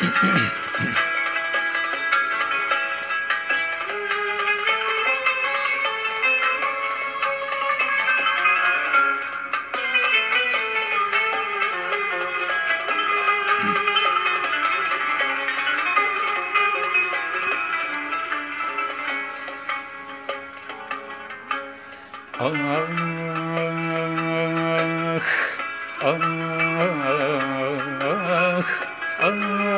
Ah, ah, ah,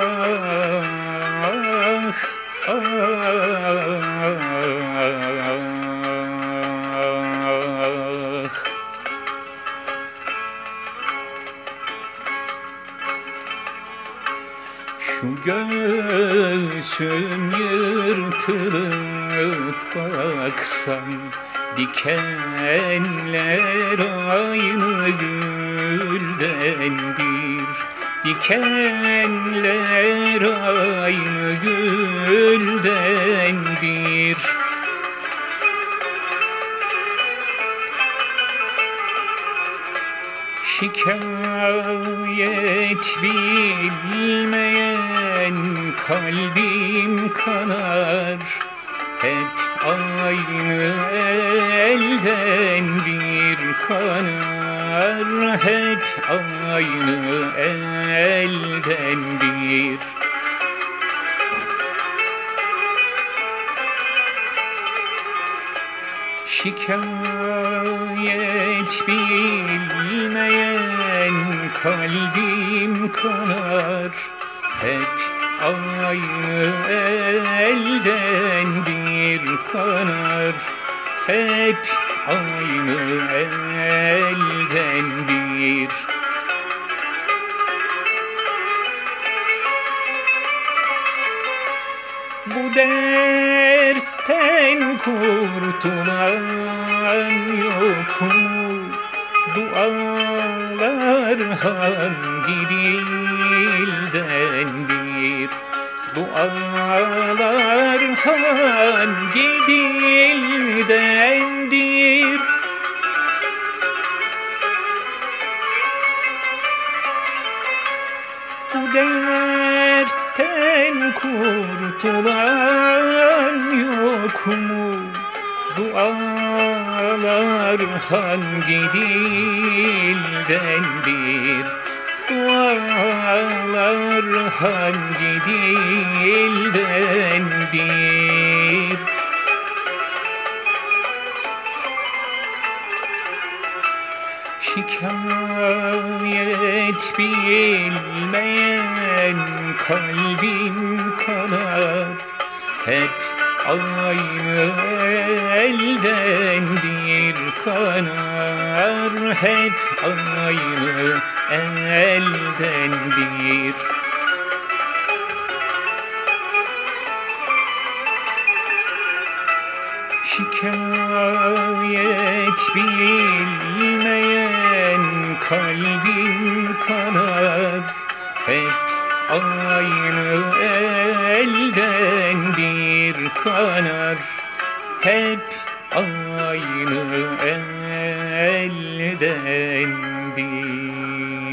Şu göğsüm yırtılıp baksam, dikenler aynı güldendir. Dikenler aynı güldendir. Şikayet bilmeyen kalbim kanar, hep aynı eldendir kanar, hep aynı eldendir. Şikayet bilmeyen kalbim kanar, hep aynı eldendir kanar, hep aynı eldendir. Bu dertten kurtulan yok mu? Dualar hangi dildendir? Dualar hangi dildendir? Bu dertten kurtulan yok mu? Dualar hangi dildendir? Dualar hangi dildendir? Şikayet bilmeyen kalbim kanar, hep aynı eldendir kanar, hep aynı eldendir. Şikayet bilmeyen kalbim kanar, hep aynı eldendir kanar, hep aynı eldendir.